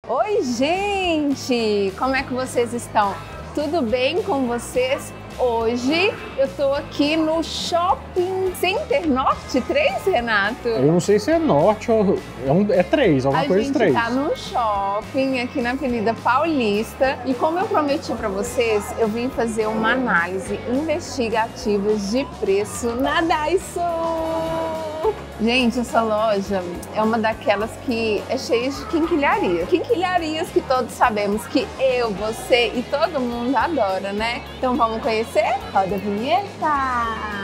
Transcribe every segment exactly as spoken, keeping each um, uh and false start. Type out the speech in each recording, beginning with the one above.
Oi, gente! Como é que vocês estão? Tudo bem com vocês? Hoje eu tô aqui no Shopping Center Norte três, Renato? Eu não sei se é Norte ou é, um, é três, alguma a coisa de três. A gente tá no shopping aqui na Avenida Paulista e como eu prometi pra vocês, eu vim fazer uma análise investigativa de preço na Daiso. Gente, essa loja é uma daquelas que é cheia de quinquilharia. Quinquilharias que todos sabemos que eu, você e todo mundo adora, né? Então vamos conhecer? Roda a vinheta!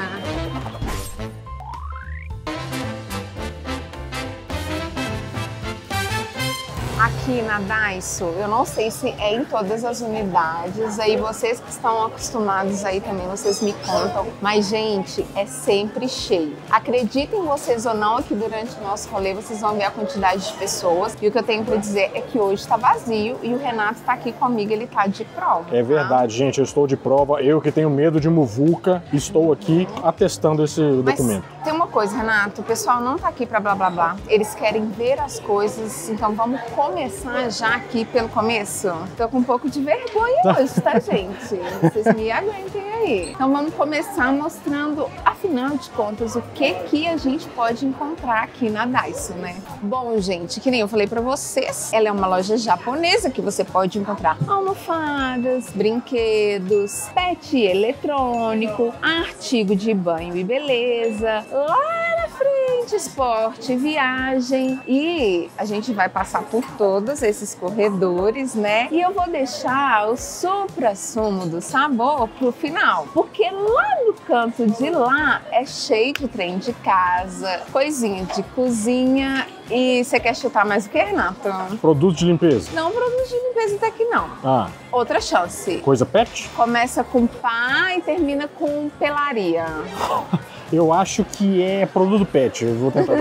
Aqui na Daiso, eu não sei se é em todas as unidades, aí vocês que estão acostumados aí também, vocês me contam, mas gente, é sempre cheio. Acreditem vocês ou não, aqui durante o nosso rolê vocês vão ver a quantidade de pessoas e o que eu tenho pra dizer é que hoje tá vazio e o Renato tá aqui comigo, ele tá de prova. É verdade, tá? Gente, eu estou de prova, eu que tenho medo de muvuca, estou aqui atestando esse mas documento. Tem uma coisa, Renato, o pessoal não tá aqui pra blá blá blá, eles querem ver as coisas, então vamos começar já aqui pelo começo. Tô com um pouco de vergonha hoje, tá, gente? Vocês me aguentem aí. Então vamos começar mostrando, afinal de contas, o que que a gente pode encontrar aqui na Daiso, né? Bom, gente, que nem eu falei pra vocês, ela é uma loja japonesa que você pode encontrar almofadas, brinquedos, pet eletrônico, artigo de banho e beleza, lá na frente, esporte, viagem, e a gente vai passar por todos esses corredores, né? E eu vou deixar o supra-sumo do sabor pro final, porque lá no canto de lá é cheio de trem de casa, coisinha de cozinha. E você quer chutar mais o que, Renato? Produto de limpeza? Não, produto de limpeza até que não. Ah. Outra chance. Coisa pet? Começa com pá e termina com pelaria. Eu acho que é produto pet, eu vou tentar.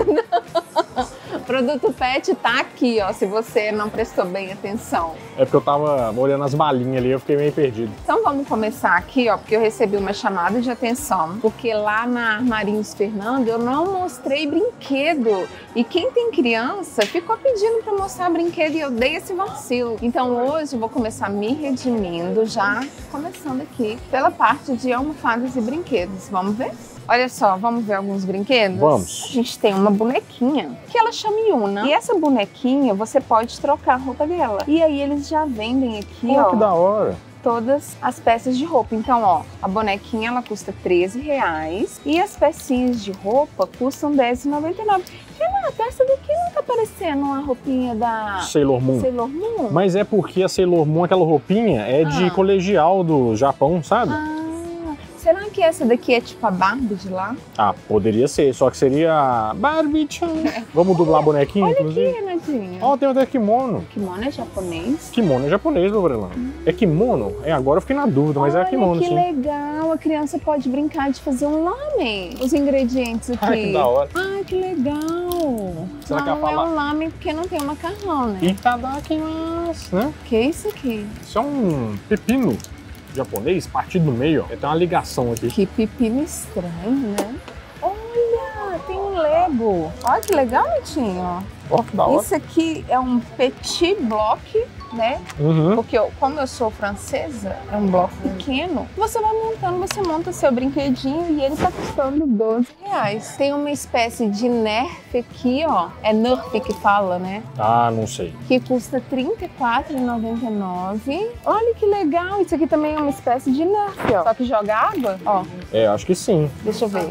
Produto pet tá aqui, ó, se você não prestou bem atenção. É porque eu tava olhando as balinhas ali, eu fiquei meio perdido. Então vamos começar aqui, ó, porque eu recebi uma chamada de atenção, porque lá na Armarinhos Fernando eu não mostrei brinquedo. E quem tem criança ficou pedindo pra mostrar brinquedo e eu dei esse vacilo. Então hoje eu vou começar me redimindo, já começando aqui pela parte de almofadas e brinquedos. Vamos ver? Olha só, vamos ver alguns brinquedos? Vamos. A gente tem uma bonequinha, que ela chama Yuna. E essa bonequinha, você pode trocar a roupa dela. E aí eles já vendem aqui, oh, ó. Que da hora. Todas as peças de roupa. Então, ó, a bonequinha, ela custa treze reais. E as pecinhas de roupa custam dez reais e noventa e nove centavos. Renato, essa daqui não tá parecendo uma roupinha da Sailor Moon. Sailor Moon? Mas é porque a Sailor Moon, aquela roupinha, é ah. de colegial do Japão, sabe? Ah. Será que essa daqui é tipo a Barbie de lá? Ah, poderia ser, só que seria Barbie-chan. Vamos dublar a bonequinha, olha inclusive? Olha aqui, Renatinho. Ó, oh, tem até kimono. Kimono é japonês? Kimono é japonês, meu Brelão. Hum. É kimono? É, agora eu fiquei na dúvida, mas olha, é kimono, que sim. Que legal, a criança pode brincar de fazer um lamen. Os ingredientes aqui. Ai, que da hora. Ai, que legal. Será não, que ela não fala? é um lamen porque não tem o macarrão, né? Itadakimasu, né? Que é isso aqui? Isso é um pepino japonês, partido no meio, ó. Tem uma ligação aqui. Que pepino estranho, né? Olha, tem um Lego. Olha que legal, Netinho. Ó, que da hora. Isso aqui é um petit bloc, né? Uhum. Porque eu, como eu sou francesa, é um bloco pequeno. Você vai montando, você monta seu brinquedinho e ele tá custando doze reais. Tem uma espécie de Nerf aqui, ó. É Nerf que fala, né? Ah, não sei. Que custa trinta e quatro reais e noventa e nove centavos. Olha que legal. Isso aqui também é uma espécie de Nerf, ó. Só que joga água, ó. É, acho que sim. Deixa eu ver.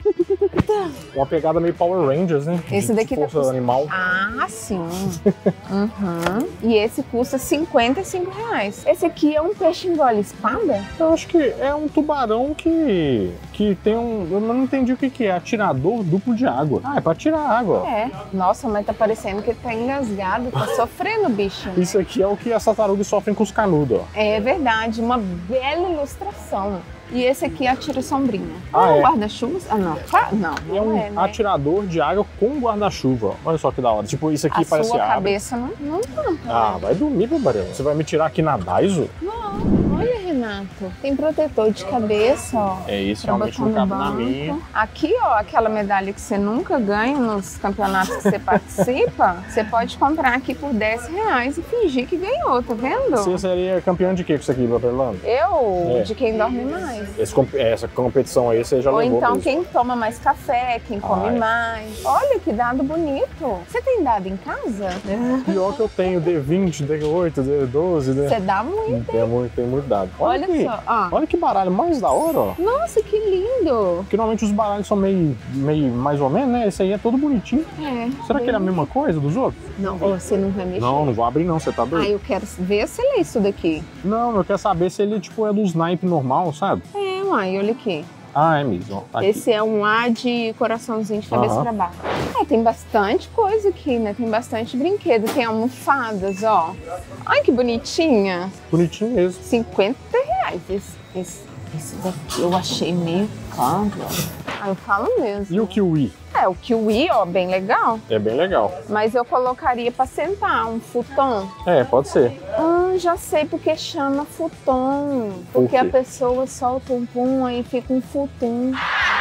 Uma pegada meio Power Rangers, né? Esse daqui de força tá custa... animal. Ah, sim. Uhum. E esse custa cinquenta e cinco reais. Esse aqui é um peixe engole espada? Eu acho que é um tubarão que, que tem um... Eu não entendi o que que é. Atirador duplo de água. Ah, é pra tirar água. É. Nossa, mas tá parecendo que ele tá engasgado. Tá sofrendo, bicho. Isso aqui é o que as tartarugas sofrem com os canudos, ó. É verdade. Uma bela ilustração. E esse aqui atira sombrinha. Ah, é um é? guarda-chuva? Ah, não. Ah, não, E é não um é, né? atirador de água com guarda-chuva. Olha só que da hora. Tipo, isso aqui A parece sua água. cabeça não, não tampa. Ah, né? vai dormir, meu barulho. Você vai me tirar aqui na Daiso? Não, olha, Renato. Renato? Tem protetor de cabeça, ó. É, esse pra realmente botar não no cabe na banco. minha. Aqui, ó, aquela medalha que você nunca ganha nos campeonatos que você participa, você pode comprar aqui por dez reais e fingir que ganhou, tá vendo? Você seria campeão de quê com isso aqui, Babelando? Eu? É. De quem dorme mais. Esse, essa competição aí você já Ou levou então mesmo. quem toma mais café, quem come Ai. mais. Olha que dado bonito. Você tem dado em casa? Pior que eu tenho D vinte, D oito, D doze, D... Você dá muito. Tem muito, tem muito dado. Olha, Olha que, só, ó. olha que baralho mais da hora, ó. Nossa, que lindo. Porque normalmente os baralhos são meio, meio mais ou menos, né? Esse aí é todo bonitinho. É. Será que ele é a mesma coisa dos outros? Não, ô, você não vai mexer. Não, não vou abrir não, você tá doido? Ah, eu quero ver se lê isso daqui. Não, eu quero saber se ele tipo, é do snipe normal, sabe? É, uai, olha aqui. Ah, é mesmo. Ó, tá aqui. Esse é um A de coraçãozinho de cabeça Aham. pra baixo. É, tem bastante coisa aqui, né? Tem bastante brinquedo. Tem almofadas, ó. Ai, que bonitinha. Bonitinho mesmo. cinquenta reais. Esse, esse, esse daqui eu achei meio caro. Ah, eu falo mesmo. E o kiwi? É, o kiwi, ó, bem legal. É bem legal. Mas eu colocaria pra sentar um futon. É, pode ser. Ah, já sei porque chama futon. Porque Por a quê? pessoa solta um pum, aí fica um futum.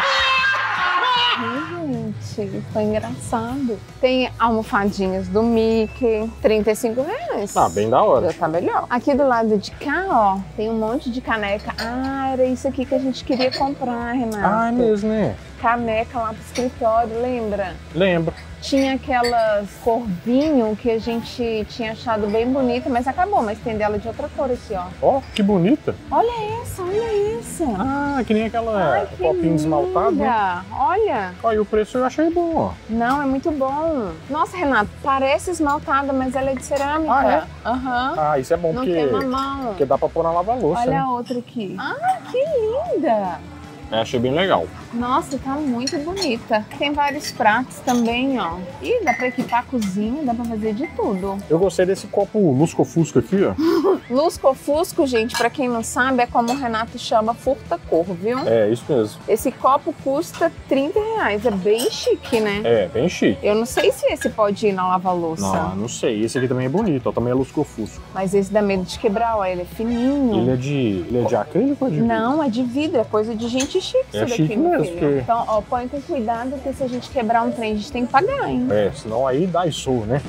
Ai, gente, foi engraçado. Tem almofadinhas do Mickey, trinta e cinco reais. Ah, bem da hora. Já tá melhor. Aqui do lado de cá, ó, tem um monte de caneca. Ah, era isso aqui que a gente queria comprar, Renato. Ah, é mesmo, né? Caneca lá pro escritório, lembra? Lembro. Tinha aquelas corvinho que a gente tinha achado bem bonita, mas acabou, mas tem dela de outra cor aqui, ó. Ó, que bonita. Olha essa, olha essa. Ah, que nem aquela Ai, que copinho esmaltado, né? linda. Olha. Ó, e o preço eu achei bom, ó. Não, é muito bom. Nossa, Renato, parece esmaltada, mas ela é de cerâmica. Ah, é? Aham. Ah, isso é bom Não porque, queima a mão. porque dá pra pôr na lava-louça, Olha né? a outra aqui. Ah, que linda. Eu achei bem legal. Nossa, tá muito bonita. Tem vários pratos também, ó. Ih, dá pra equipar a cozinha, dá pra fazer de tudo. Eu gostei desse copo lusco-fusco aqui, ó. Lusco-fusco, gente, pra quem não sabe, é como o Renato chama furta-cor, viu? É, isso mesmo. Esse copo custa trinta reais, é bem chique, né? É, bem chique. Eu não sei se esse pode ir na lava-louça. Não, não sei. Esse aqui também é bonito, ó. Também é lusco-fusco. Mas esse dá medo de quebrar, ó, ele é fininho. Ele é de, ele é de acrílico ou de vidro? Não, é de vidro, é coisa de gente chique É isso daqui, chique meu mesmo, filho. porque- Então, ó, põe com cuidado, porque se a gente quebrar um trem, a gente tem que pagar, hein? É, senão aí dá isso, né?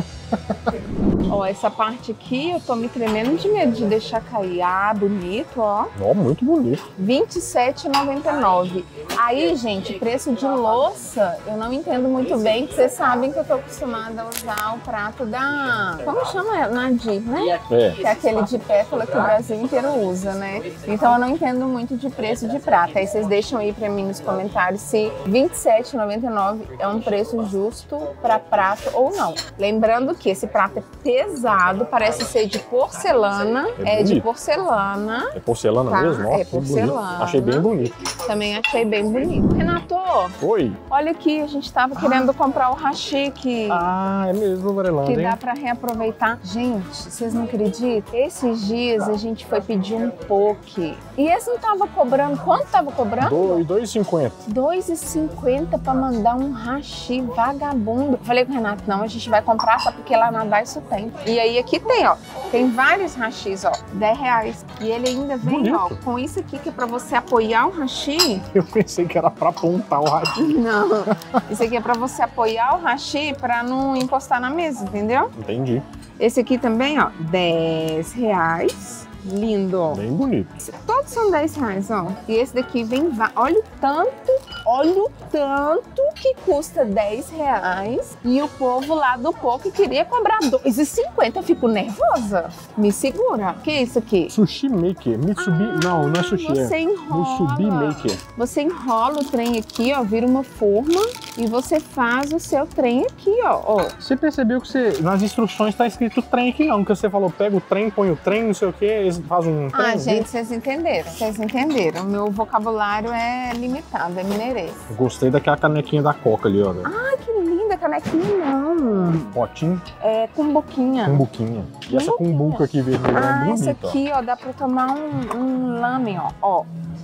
Ó, essa parte aqui, eu tô me tremendo de medo de deixar cair. Ah, bonito, ó. Ó, muito bonito. vinte e sete reais e noventa e nove centavos. Aí, gente, preço de louça, eu não entendo muito bem, porque vocês sabem que eu tô acostumada a usar o prato da... Como chama? Nadir, né? É. Que é aquele de pétala que o Brasil inteiro usa, né? Então eu não entendo muito de preço de prata. Aí vocês deixam aí pra mim nos comentários se vinte e sete reais e noventa e nove centavos é um preço justo pra prato ou não. Lembrando que esse prato é pesado, parece ser de porcelana. É É, de bonito. porcelana. É porcelana Tá, mesmo? Ó, é que bonito. porcelana. Achei bem bonito. Também achei bem bonito. Renato, Oi. olha aqui, a gente tava querendo comprar o hashi que... Ah, é mesmo, Varelândia, Que hein? dá pra reaproveitar. Gente, vocês não acreditam? Esses dias a gente foi pedir um poke. E esse não tava cobrando. Quanto tava cobrando? dois e cinquenta. dois reais e cinquenta pra mandar um hashi vagabundo. Falei com o Renato, não, a gente vai comprar só porque lá na Dá isso tem. E aí aqui tem, ó. Tem vários hashis, ó. dez reais. E ele ainda vem, Bonito. ó, com isso aqui que é pra você apoiar o hashi. Eu pensei que era pra apontar o radinho. Não. Isso aqui é pra você apoiar o hashi pra não encostar na mesa, entendeu? Entendi. Esse aqui também, ó, dez reais. Lindo, ó. Bem bonito. Todos são dez reais, ó. E esse daqui vem... va- Olha o tanto, olha o tanto que custa dez reais. E o povo lá do Poke queria cobrar dois reais e cinquenta. Eu fico nervosa. Me segura. O que é isso aqui? Sushi Maker. Mitsubi... não, não é sushi. Você é enrola. Musubi Maker. Você enrola o trem aqui, ó, vira uma forma e você faz o seu trem aqui, ó. ó. Você percebeu que você, nas instruções tá escrito trem aqui não, que você falou pega o trem, põe o trem, não sei o que, eles fazem um trem. Ah, viu? gente, vocês entenderam. Vocês entenderam. O meu vocabulário é limitado, é mineirês. Gostei daquela canequinha da Coca ali, ó. velho. Ah, que linda canequinha, não. Potinho É com boquinha. com buquinha. E essa com buco aqui vermelho Ah, é essa bonita, aqui, ó, dá pra tomar um, um lamen, ó. ó. ó.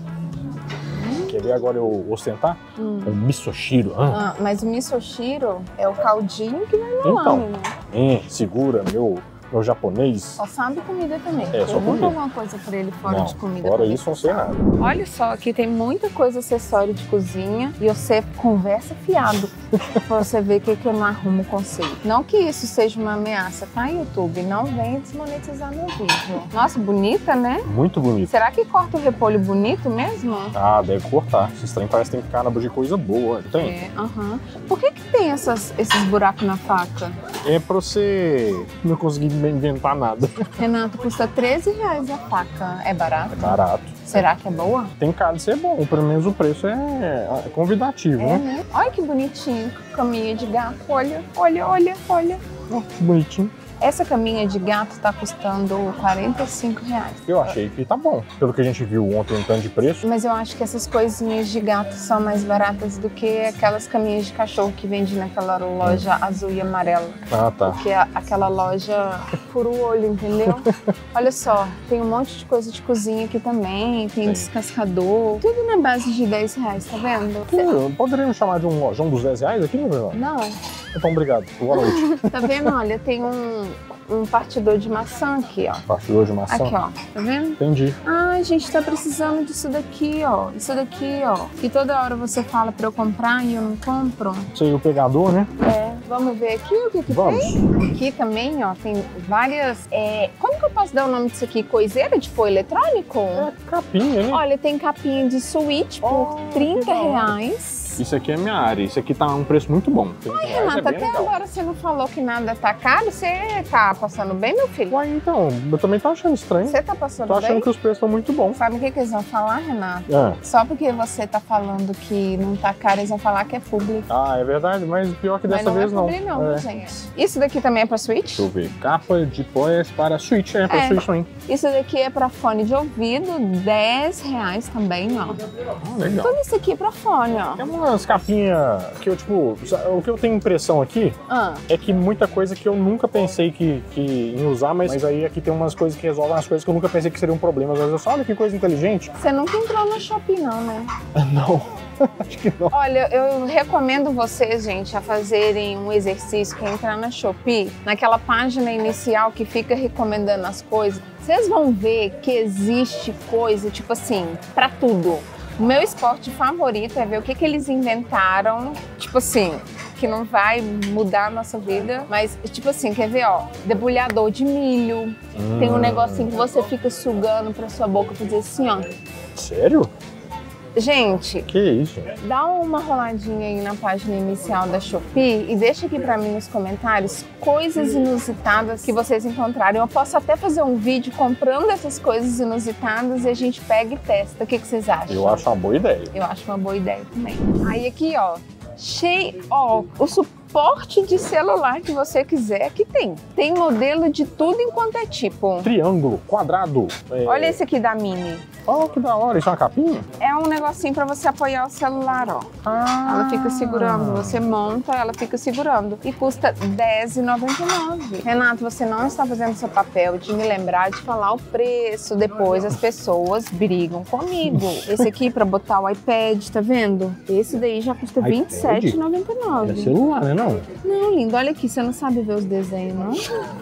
Quer ver agora eu ostentar? Hum. Um misoshiro. Ah. Ah, mas o misoshiro é o caldinho que vai no Então. lamen, né? Hum, segura meu, É o japonês. Só sabe comida também. É, só eu nunca comida. alguma coisa pra ele fora Não, de comida. fora isso não sei nada. Olha só, aqui tem muita coisa acessório de cozinha e você conversa fiado pra você ver o que, que eu não arrumo conceito. Não que isso seja uma ameaça, tá, YouTube? Não venha desmonetizar meu vídeo. Nossa, bonita, né? Muito bonito. Será que corta o repolho bonito mesmo? Ah, deve cortar. Esses trem parece que tem caramba de coisa boa. Tem? É, aham. Por que que tem essas, esses buracos na faca? É pra você não conseguir inventar nada. Renato, custa treze reais a faca. É barato? É barato. Será que é boa? Tem cara de ser bom, pelo menos o preço é convidativo, É, né? né? Olha que bonitinho. Caminha de gato. Olha, olha, olha, olha. Oh, que bonitinho. Essa caminha de gato tá custando quarenta e cinco reais. Eu achei que tá bom. Pelo que a gente viu ontem, um tanto de preço. Mas eu acho que essas coisinhas de gato são mais baratas do que aquelas caminhas de cachorro que vende naquela loja azul e amarela. Ah, tá. Porque a- aquela loja fura o olho, entendeu? Olha só, tem um monte de coisa de cozinha aqui também, tem Sim. descascador, tudo na base de dez reais, tá vendo? Hum, Poderíamos chamar de um lojão dos dez reais aqui, meu irmão? Não, Então, obrigado. Boa noite. tá vendo? Olha, tem um, um partidor de maçã aqui, ó. Partidor de maçã. Aqui, ó, tá vendo? Entendi. Ah, a gente tá precisando disso daqui, ó. Isso daqui, ó. Que toda hora você fala pra eu comprar e eu não compro. Isso aí, o pegador, né? É, vamos ver aqui o que que Vamos. tem? Aqui também, ó, tem várias... é, como que eu posso dar o nome disso aqui? Coiseira de pó eletrônico? É capinha, né? Olha, tem capinha de switch por Oh, trinta que da hora. reais. Isso aqui é minha área. Isso aqui tá um preço muito bom. trinta reais é Renata, bem até legal. agora você não falou que nada tá caro. Você tá passando bem, meu filho? Uai, então, eu também tô achando estranho. Você tá passando Tô achando bem? que os preços estão muito bons. Sabe o que, que eles vão falar, Renato? Ah. Só porque você tá falando que não tá caro, eles vão falar que é publi. Ah, é verdade, mas pior que Mas dessa não vez é não. publi não, É. gente. Isso daqui também é pra Switch? Deixa eu ver. Capa de poias para Switch. É, para É. Switch também. Isso daqui é pra fone de ouvido, dez reais também, ó. Ah, legal. Tudo isso aqui é pra fone, ó. Tem umas capinhas que eu, tipo, o que eu tenho impressão aqui Ah, é que muita coisa que eu nunca pensei que, que em usar, mas, mas aí aqui tem umas coisas que resolvem as coisas que eu nunca pensei que seriam problemas. Às vezes eu só, olha que coisa inteligente. você nunca entrou no Shopee, não, né? Não, acho que não. Olha, eu recomendo vocês, gente, a fazerem um exercício que é entrar na Shopee, naquela página inicial que fica recomendando as coisas. Vocês vão ver que existe coisa, tipo assim, pra tudo. O meu esporte favorito é ver o que, que eles inventaram, tipo assim, que não vai mudar a nossa vida, mas tipo assim, quer ver, ó, debulhador de milho, tem um Hum. negocinho que você fica sugando pra sua boca, fazer assim, ó. Sério? Gente, Que isso? dá uma roladinha aí na página inicial da Shopee e deixa aqui pra mim nos comentários coisas inusitadas que vocês encontraram. Eu posso até fazer um vídeo comprando essas coisas inusitadas e a gente pega e testa. O que, que vocês acham? Eu acho uma boa ideia. Eu acho uma boa ideia também. Aí aqui, ó, cheio, ó, o suporte de celular que você quiser, aqui tem. Tem modelo de tudo enquanto é tipo. Triângulo, quadrado. é- Olha esse aqui da Mini. Oh, que da hora. Isso é uma capinha? É um negocinho pra você apoiar o celular, ó. Ah. Ela fica segurando, você monta, ela fica segurando. E custa dez reais e noventa e nove centavos. Renato, você não está fazendo seu papel de me lembrar de falar o preço. Depois as pessoas brigam comigo. Esse aqui pra botar o iPad, tá vendo? Esse daí já custa vinte e sete reais e noventa e nove É centavos. celular, né não? Não, lindo, olha aqui, você não sabe ver os desenhos, não?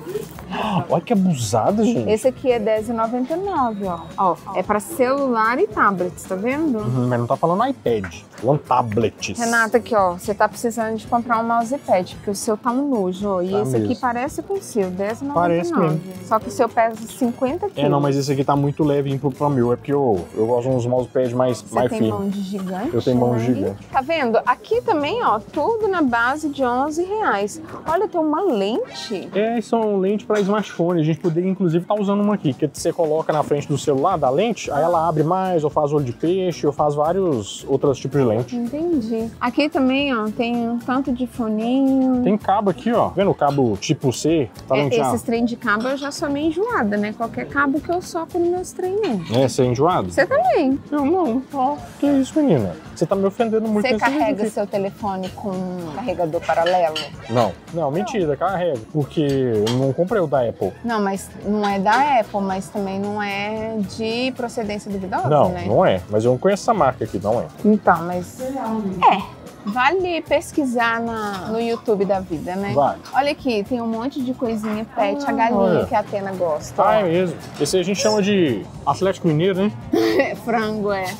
Olha que abusada, gente. Esse aqui é dez reais e noventa e nove centavos, ó. Ó, é pra celular e tablets, tá vendo? Uhum, mas não tá falando iPad, tá falando tablets. Renata, aqui ó, você tá precisando de comprar um mousepad, porque o seu tá um nojo, ó. E Tá esse aqui mesmo. parece com o seu, dez reais e noventa e Parece nove mesmo. centavos. Só que o seu pesa cinquenta quilos. É, não, mas esse aqui tá muito leve pro, pro meu. É porque eu, eu gosto de uns mousepads mais, Você mais tem firmes. mão de gigante? Eu tenho mão de né? gigante. Tá vendo? Aqui também, ó, tudo na base de onze reais. Olha, tem uma lente. É, são lentes para smartphone. A gente poderia, inclusive, estar usando uma aqui. Que você coloca na frente do celular, da lente, aí ela abre mais, ou faz olho de peixe, ou faz vários outros tipos de lente. Entendi. Aqui também, ó, tem um tanto de foninho. Tem cabo aqui, ó. Vendo o cabo tipo C? Tá É, vendo que esses trem de cabo eu já sou meio enjoada, né? Qualquer cabo que eu soco nos meus trem mesmo. é, você é enjoado? Você também. Eu não. Ó, que isso, menina? Você tá me ofendendo muito Você nesse vídeo carrega aqui. seu telefone com um carregador paralelo? Não. Não, mentira, carrega. Porque eu não comprei o da Apple. Não, mas não é da Apple, mas também não é de procedência duvidosa, Não, né? não é. Mas eu não conheço essa marca aqui, não é. Então, mas... É. Vale pesquisar na, no YouTube da vida, né? Vale. Olha aqui, tem um monte de coisinha pet, a galinha olha. que a Atena gosta. Ah, ó. é mesmo. Esse aí a gente chama de Atlético Mineiro, né? Frango, é.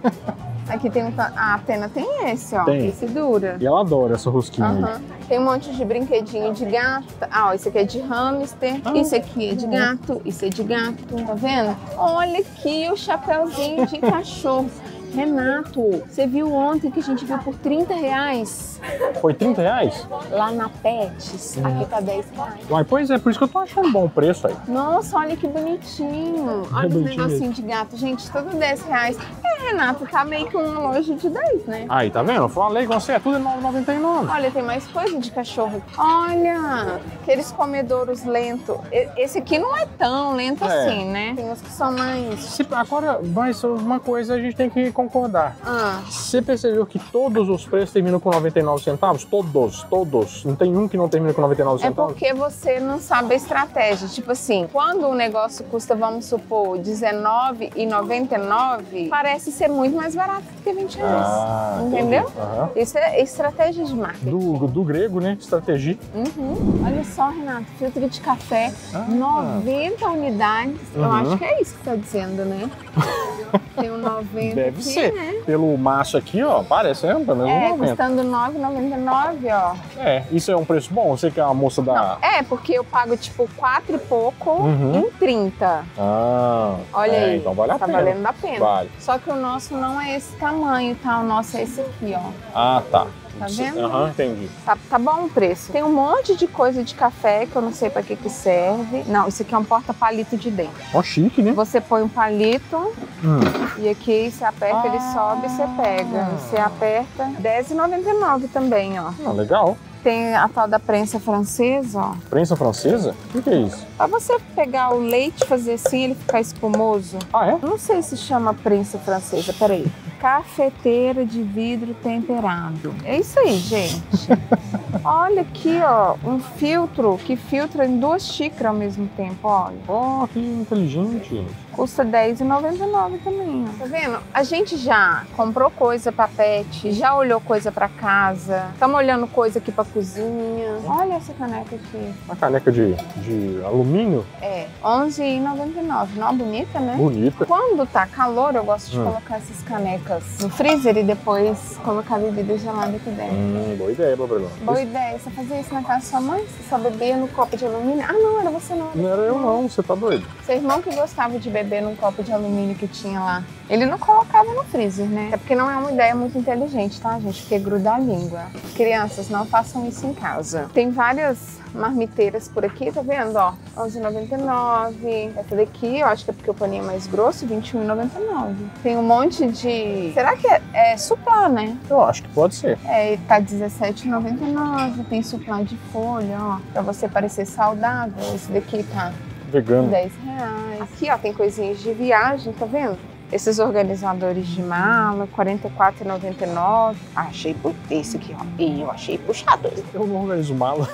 Aqui tem um, a Atena tem esse, ó. Tem. Esse dura. E ela adora essa rosquinha aí. Aham. Tem um monte de brinquedinho de gato. Ah, ó, esse aqui é de hamster. Ah, isso aqui é de gato. Isso é de gato. Tá vendo? Olha aqui o chapeuzinho de cachorro. Renato, você viu ontem que a gente viu por trinta reais? Foi trinta reais? Lá na Pets. Hum. Aqui tá dez reais. Uai, pois é, por isso que eu tô achando bom o preço aí. Nossa, olha que bonitinho. Olha os bonitinho negocinhos de gato. Gente, tudo dez reais. É, Renato, tá meio que uma loja de dez, né? Aí, tá vendo? Eu falei com você, é tudo nove reais e noventa e nove centavos. Olha, tem mais coisa de cachorro. Olha, aqueles comedouros lentos. E- Esse aqui não é tão lento É. assim, né? Tem uns que são mais... Se- Agora, mas uma coisa a gente tem que concordar. Ah, Você percebeu que todos os preços terminam com noventa e nove centavos? Todos, todos. Não tem um que não termina com noventa e nove é centavos? porque você não sabe a estratégia. Tipo assim, quando o negócio custa, vamos supor, dezenove reais e noventa e nove centavos, parece ser muito mais barato do que vinte reais. Ah, Entendeu? entendi. Aham. Isso é estratégia de marketing. Do, do grego, né? Estratégia. Uhum. Olha só, Renato, filtro de café, Ah. noventa unidades. Eu Uhum. acho que é isso que tá dizendo, né? Tem um noventa Deve aqui, ser. né? Pelo maço aqui, ó, parecendo pelo menos É, noventa. custando nove reais e noventa e nove centavos, ó. É, isso é um preço bom? Você que é a moça da... É, porque eu pago tipo quatro e pouco Uhum. em trinta. Ah, Olha é, aí, então vale a tá pena. valendo a pena. Vale. Só que o nosso não é esse tamanho, tá? O nosso é esse aqui, ó. Ah, tá. Tá vendo? Aham, entendi. Tá, tá bom o preço. Tem um monte de coisa de café que eu não sei pra que que serve. Não, isso aqui é um porta-palito de dente. Ó, chique, né? Você põe um palito Hum. e aqui você aperta, ele Ah. sobe e você pega. Você aperta, dez reais e noventa e nove centavos também, ó. Ah, legal. Tem a tal da prensa francesa, ó. Prensa francesa? O que, que é isso? Pra você pegar o leite, fazer assim, ele ficar espumoso. Ah, é? Eu não sei se chama prensa francesa, peraí. Cafeteira de vidro temperado. É isso aí, gente. Olha aqui, ó, um filtro que filtra em duas xícaras ao mesmo tempo, olha. Ó, que inteligente. Custa dez reais e noventa e nove centavos também, ó. Tá vendo? A gente já comprou coisa pra pet, já olhou coisa pra casa, estamos olhando coisa aqui pra cozinha. Olha essa caneca aqui. Uma caneca de, de alumínio, É, onze reais e noventa e nove centavos. Não, bonita, né? bonita. Quando tá calor, eu gosto de Hum. colocar essas canecas no freezer e depois colocar bebida gelada aqui dentro. Hum, boa ideia, Babelão. Boa ideia. Você fazia isso na casa da sua mãe? Você só bebia no copo de alumínio? Ah, não, era você não. Não era eu não, você tá doido. Seu irmão que gostava de beber num copo de alumínio que tinha lá. Ele não colocava no freezer, né? É porque não é uma ideia muito inteligente, tá, gente? Porque gruda a língua. Crianças, não façam isso em casa. Tem várias marmiteiras por aqui, tá vendo? Ó, onze reais e noventa e nove centavos. Essa daqui, eu acho que é porque o paninho é mais grosso, vinte e um reais e noventa e nove centavos. Tem um monte de... Será que é, é suplá, né? Eu acho que pode ser. É, tá dezessete reais e noventa e nove centavos. Tem suplá de folha, ó. Pra você parecer saudável. Esse daqui tá Vegano. dez reais. Aqui, ó, tem coisinhas de viagem, tá vendo? Esses organizadores de mala, quarenta e quatro reais e noventa e nove centavos. Ah, achei pu... esse aqui, ó. E eu achei puxado. Eu não organizo mala.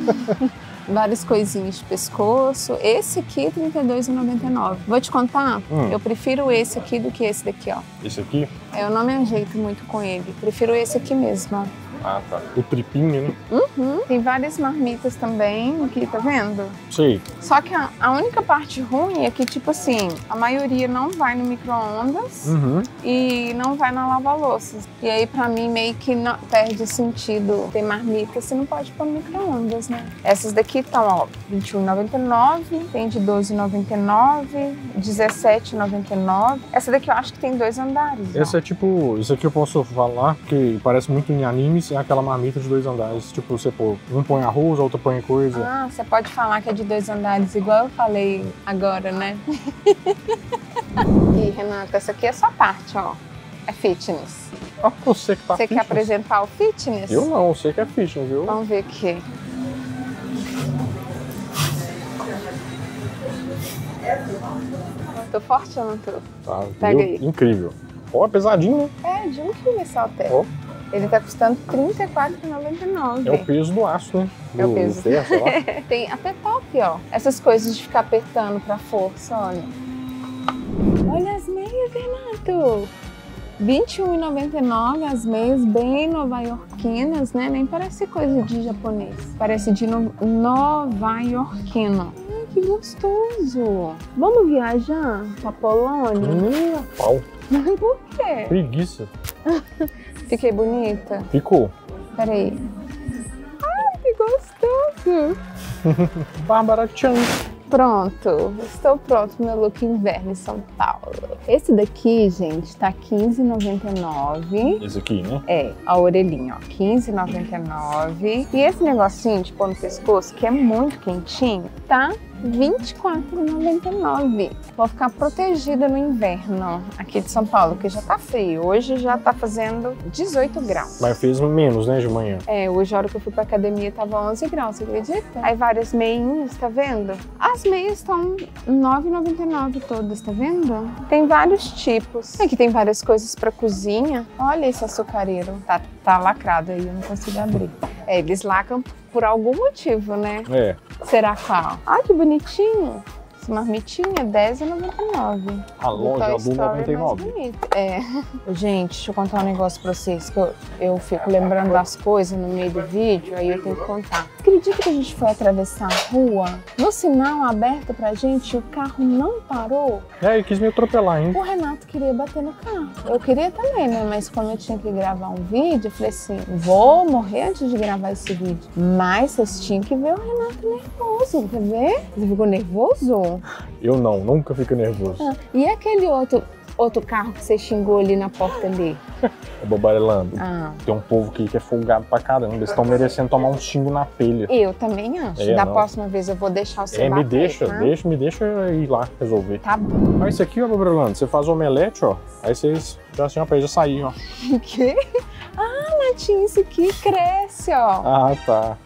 Várias coisinhas de pescoço. Esse aqui, trinta e dois reais e noventa e nove centavos. Vou te contar, Hum. eu prefiro esse aqui do que esse daqui, ó. Esse aqui? Eu não me ajeito muito com ele. Prefiro esse aqui mesmo, ó. Ah, tá. O tripinho, né? Uhum. Tem várias marmitas também aqui, tá vendo? Sei. Só que a, a única parte ruim é que, tipo assim, a maioria não vai no micro-ondas Uhum. e não vai na lava-louças. E aí, pra mim, meio que não, perde sentido ter marmita, você não pode pôr no micro-ondas, né? Essas daqui estão, ó, vinte e um reais e noventa e nove centavos, tem de doze reais e noventa e nove centavos, dezessete reais e noventa e nove centavos. Essa daqui eu acho que tem dois andares, ó. Esse é tipo... Isso aqui eu posso falar, porque parece muito em animes, é aquela marmita de dois andares. Tipo, você pô, um põe arroz, outro põe coisa. Ah, você pode falar que é de dois andares, igual eu falei agora, né? E, Renata, essa aqui é a sua parte, ó. É fitness. Ah, você que tá Você quer fitness. apresentar o fitness? Eu não, você que é fitness, viu? Vamos ver aqui. Tô forte ou não tô? Tá, Pega viu? aí. Incrível. Ó, pesadinho, né? É, de um quilo esse halter. Ó. Ele tá custando trinta e quatro reais e noventa e nove É o peso do aço, né? É o Do peso. ferro, sei lá. Tem até top, ó. Essas coisas de ficar apertando pra força, olha. Olha as meias, Renato. vinte e um reais e noventa e nove centavos as meias bem nova-iorquinas, né? Nem parece coisa de japonês. Parece de no... nova-iorquino. Ai, que gostoso! Vamos viajar pra Polônia? Hum, pau. Por quê? Preguiça. Fiquei bonita? Ficou. Peraí. Ai, que gostoso! Bárbara Tchan. Pronto, estou pronto pro meu look inverno em São Paulo. Esse daqui, gente, tá quinze reais e noventa e nove centavos. Esse aqui, né? É, a orelhinha, ó, quinze reais e noventa e nove centavos. E esse negocinho de pôr no pescoço, que é muito quentinho, tá vinte e quatro reais e noventa e nove centavos. Vou ficar protegida no inverno aqui de São Paulo, que já tá frio. Hoje já tá fazendo dezoito graus. Mas fez menos, né, de manhã? É, hoje a hora que eu fui pra academia tava onze graus, você acredita? Aí várias meinhas, tá vendo? As meias estão nove reais e noventa e nove centavos todas, tá vendo? Tem vários tipos. Aqui tem várias coisas pra cozinha. Olha esse açucareiro. Tá, tá lacrado aí, eu não consigo abrir. É, eles lacram por algum motivo, né? É. Será qual? Ah, que bonitinho. Essa marmitinha, dez reais e noventa e nove centavos. A loja do noventa e nove. É. Gente, deixa eu contar um negócio pra vocês, que eu, eu fico lembrando das coisas no meio do vídeo, aí eu tenho que contar. Acredita que a gente foi atravessar a rua, no sinal aberto pra gente, e o carro não parou? É, ele quis me atropelar, hein? O Renato queria bater no carro. Eu queria também, né? Mas como eu tinha que gravar um vídeo, eu falei assim, vou morrer antes de gravar esse vídeo. Mas vocês tinham que ver o Renato nervoso, quer ver? Você ficou nervoso? Eu não, nunca fico nervoso. Ah, e aquele outro, outro carro que você xingou ali na porta ali? É bobarelando. Ah. Tem um povo aqui que é folgado pra caramba. Eles estão merecendo tomar um xingo na telha. Eu também acho. É, da não. próxima vez eu vou deixar o seu É, me bater, deixa, tá? deixa, me deixa ir lá resolver. Tá bom. Olha isso aqui, ó, bobarelando. Você faz omelete, ó. Aí vocês já assim, ó, pra ele já sair, ó. O quê? Ah, Natinho, isso aqui cresce, ó. Ah, tá.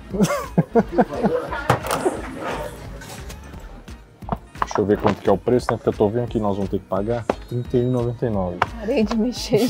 Deixa eu ver quanto que é o preço, né? Porque eu tô vendo que nós vamos ter que pagar trinta e um reais e noventa e nove centavos. Parei de mexer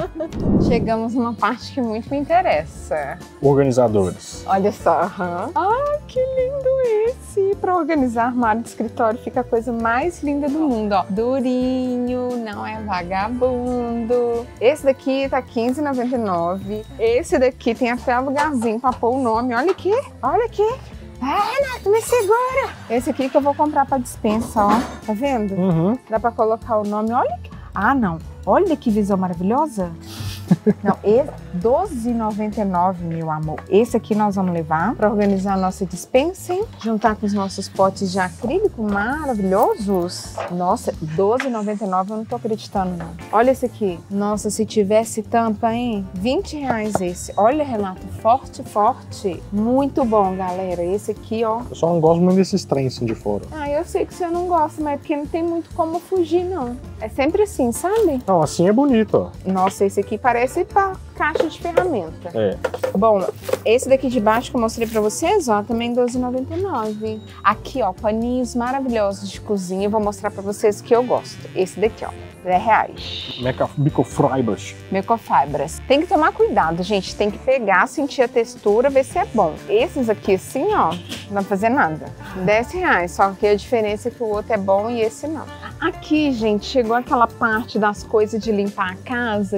já. Chegamos numa parte que muito me interessa. Organizadores. Olha só. Uhum. Ah, que lindo esse! Para organizar armário de escritório fica a coisa mais linda do mundo, ó. Durinho, não é vagabundo. Esse daqui tá quinze reais e noventa e nove centavos. Esse daqui tem até lugarzinho para pôr o nome. Olha aqui, olha aqui. Ah, Renato, me segura! Esse aqui que eu vou comprar pra dispensa, ó. Tá vendo? Uhum. Dá pra colocar o nome. Olha que... Ah, não. Olha que visão maravilhosa. Não, esse doze reais e noventa e nove centavos, meu amor. Esse aqui nós vamos levar para organizar a nossa dispensa, hein? Juntar com os nossos potes de acrílico maravilhosos. Nossa, doze reais e noventa e nove centavos eu não tô acreditando, não. Olha esse aqui. Nossa, se tivesse tampa, hein? vinte reais esse. Olha, Renato, forte, forte. Muito bom, galera. Esse aqui, ó. Eu só não gosto muito desses trens assim de fora. Ah, eu sei que você não gosta, mas é porque não tem muito como fugir, não. É sempre assim, sabe? Não, assim é bonito, ó. Nossa, esse aqui parece pra caixa de ferramenta. É. Bom, esse daqui de baixo que eu mostrei pra vocês, ó, também doze reais e noventa e nove centavos. Aqui, ó, paninhos maravilhosos de cozinha. Eu vou mostrar pra vocês que eu gosto. Esse daqui, ó, dez reais. Microfibras. Microfibras. Tem que tomar cuidado, gente. Tem que pegar, sentir a textura, ver se é bom. Esses aqui, assim, ó, não vai fazer nada. dez reais, só que a diferença é que o outro é bom e esse não. Aqui, gente, chegou aquela parte das coisas de limpar a casa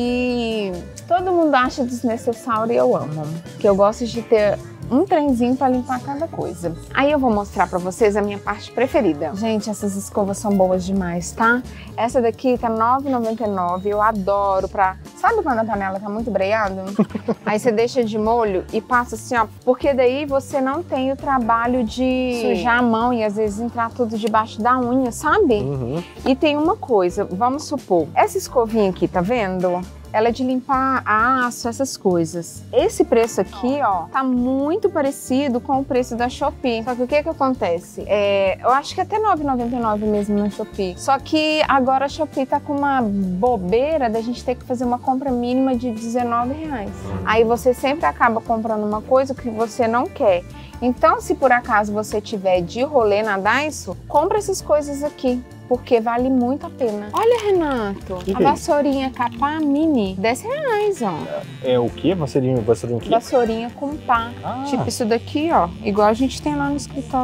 que todo mundo acha desnecessário e eu amo. Que eu gosto de ter um trenzinho para limpar cada coisa. Aí eu vou mostrar para vocês a minha parte preferida. Gente, essas escovas são boas demais, tá? Essa daqui tá nove reais e noventa e nove centavos. Eu adoro pra... Sabe quando a panela tá muito breiada? Aí você deixa de molho e passa assim, ó. Porque daí você não tem o trabalho de Sim. sujar a mão e às vezes entrar tudo debaixo da unha, sabe? Uhum. E tem uma coisa, vamos supor, essa escovinha aqui, tá vendo? Ela é de limpar aço, essas coisas. Esse preço aqui, ó, tá muito parecido com o preço da Shopee. Só que o que que acontece? É, eu acho que até nove reais e noventa e nove centavos mesmo na Shopee. Só que agora a Shopee tá com uma bobeira da gente ter que fazer uma compra mínima de dezenove reais. Aí você sempre acaba comprando uma coisa que você não quer. Então, se por acaso você tiver de rolê na Daiso, compra essas coisas aqui. Porque vale muito a pena. Olha, Renato, que a que é vassourinha Capá Mini, dez reais, ó. É o quê? Vassourinha, vassourinha o quê? Vassourinha com pá. Ah. Tipo isso daqui, ó. Igual a gente tem lá no escritório.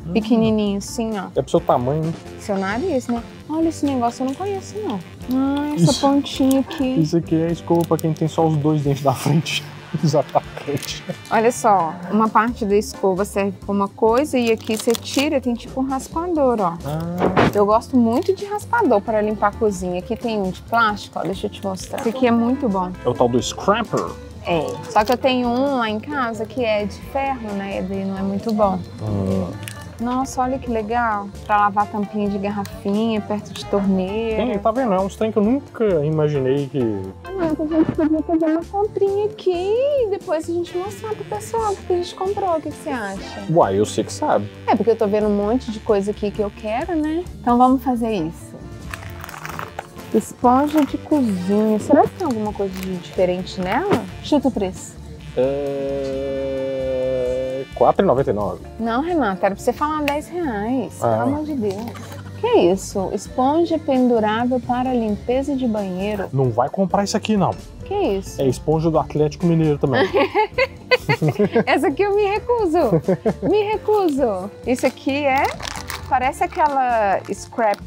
pequenininho assim, ó. É pro seu tamanho, né? Seu nariz, né? Olha, esse negócio eu não conheço, não. Ah, essa Isso. pontinha aqui. Isso aqui é a escova pra quem tem só os dois dentes da frente. Os atacantes. Olha só, uma parte da escova serve pra uma coisa e aqui você tira, tem tipo um raspador, ó. Ah. Eu gosto muito de raspador para limpar a cozinha. Aqui tem um de plástico, ó, deixa eu te mostrar. Esse aqui é muito bom. É o tal do scrapper. É, só que eu tenho um lá em casa que é de ferro, né, e não é muito bom. Hum. Nossa, olha que legal. Pra lavar tampinha de garrafinha perto de torneira. Tem, tá vendo? É uns trem que eu nunca imaginei que... Ah, a gente podia fazer uma comprinha aqui e depois a gente mostrar pro pessoal o que a gente comprou. O que, que você acha? Uai, eu sei que sabe. É, porque eu tô vendo um monte de coisa aqui que eu quero, né? Então vamos fazer isso. Esponja de cozinha. Será que tem alguma coisa de diferente nela? Chuta o preço. É... quatro reais e noventa e nove centavos. Não, Renata, era pra você falar dez reais. Ah. Pelo amor de Deus. Que isso? Esponja pendurável para limpeza de banheiro. Não vai comprar isso aqui, não. Que isso? É esponja do Atlético Mineiro também. Essa aqui eu me recuso. Me recuso. Isso aqui é... Parece aquela scrap...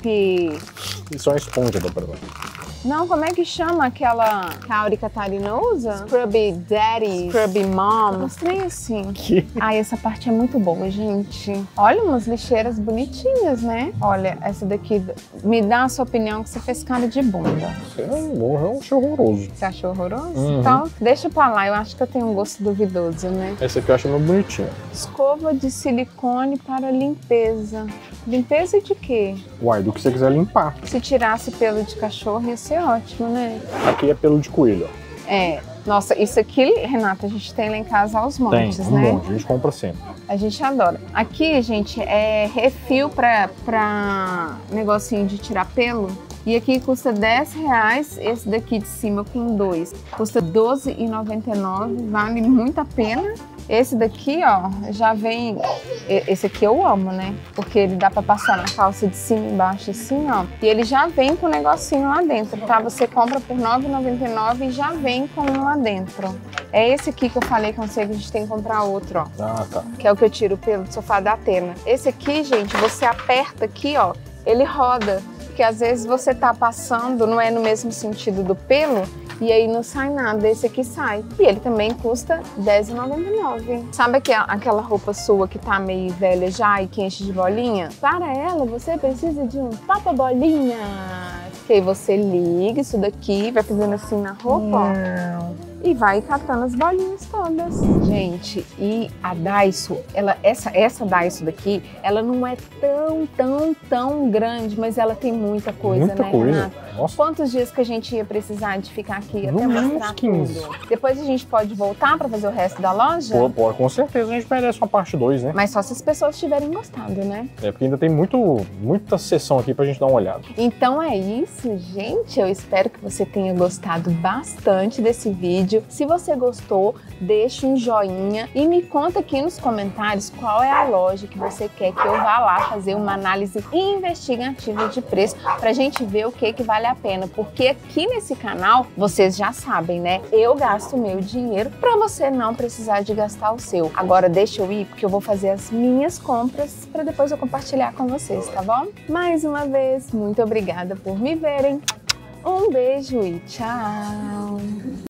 Isso é uma esponja da Bruna. Não, como é que chama aquela que a Auri Catarina usa? Scrubby Daddy, Scrubby Mom. Mostrei assim. Que? Ai, essa parte é muito boa, gente. Olha umas lixeiras bonitinhas, né? Olha, essa daqui, me dá a sua opinião que você fez cara de bunda. Você não é um achei horroroso. Você achou horroroso? Uhum. Então, deixa pra lá. Eu acho que eu tenho um gosto duvidoso, né? Essa aqui eu acho muito bonitinha. Escova de silicone para limpeza. Limpeza de quê? Uai, do que você quiser limpar. Se tirasse pelo de cachorro ia ser ótimo, né? Aqui é pelo de coelho, ó. É. Nossa, isso aqui, Renata, a gente tem lá em casa aos montes, Tem, um né? monte. A gente compra sempre. A gente adora. Aqui, gente, é refil pra, pra negocinho de tirar pelo. E aqui custa dez reais, esse daqui de cima com dois. Custa doze reais e noventa e nove centavos, vale muito a pena. Esse daqui, ó, já vem... Esse aqui eu amo, né? Porque ele dá pra passar na calça de cima e embaixo assim, ó. E ele já vem com o negocinho lá dentro, tá? Você compra por nove reais e noventa e nove centavos e já vem com um lá dentro. É esse aqui que eu falei que eu não sei que a gente tem que comprar outro, ó. Ah, tá. Que é o que eu tiro pelo do sofá da Atena. Esse aqui, gente, você aperta aqui, ó, ele roda. Porque às vezes você tá passando, não é no mesmo sentido do pelo, e aí não sai nada, esse aqui sai. E ele também custa dez reais e noventa e nove centavos. Sabe aquela, aquela roupa sua que tá meio velha já e que enche de bolinha? Para ela, você precisa de um tapa-bolinha. Que aí você liga isso daqui, vai fazendo assim na roupa, ó. E vai catando as bolinhas todas. Gente, e a Daiso, ela, essa, essa Daiso daqui, ela não é tão, tão, tão grande, mas ela tem muita coisa, Muita né, coisa. Renata? Nossa. Quantos dias que a gente ia precisar de ficar aqui No até mínimo mostrar uns quinze. tudo? Depois a gente pode voltar para fazer o resto da loja? Pô, pô, com certeza a gente merece uma parte dois, né? Mas só se as pessoas tiverem gostado, né? É porque ainda tem muito, muita sessão aqui pra gente dar uma olhada. Então é isso, gente. Eu espero que você tenha gostado bastante desse vídeo. Se você gostou, deixa um joinha e me conta aqui nos comentários qual é a loja que você quer que eu vá lá fazer uma análise investigativa de preço pra gente ver o que que vale a pena. Porque aqui nesse canal, vocês já sabem, né? Eu gasto o meu dinheiro pra você não precisar de gastar o seu. Agora deixa eu ir porque eu vou fazer as minhas compras pra depois eu compartilhar com vocês, tá bom? Mais uma vez, muito obrigada por me verem. Um beijo e tchau!